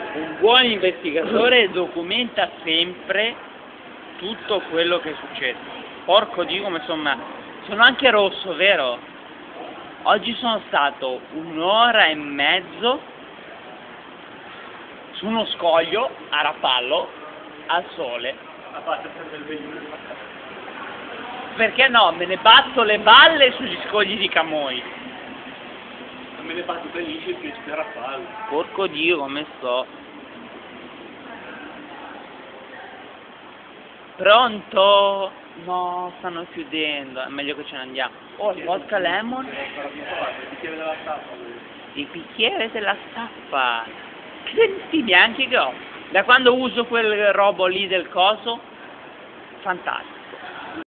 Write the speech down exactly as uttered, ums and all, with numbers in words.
Un buon investigatore documenta sempre tutto quello che succede. Porco Dio come sono... Sono anche rosso, vero? Oggi sono stato un'ora e mezzo su uno scoglio a Rapallo al sole. Perché no? Me ne batto le balle sugli scogli di Camoi. Me ne batto felice che ci sarà Rapallo. Porco Dio come sto. Pronto? No, stanno chiudendo, è meglio che ce ne andiamo. Oh, il vodka lemon? Il bicchiere della staffa. Il bicchiere della staffa. Che denti bianchi che ho. Da quando uso quel robo lì del coso? Fantastico.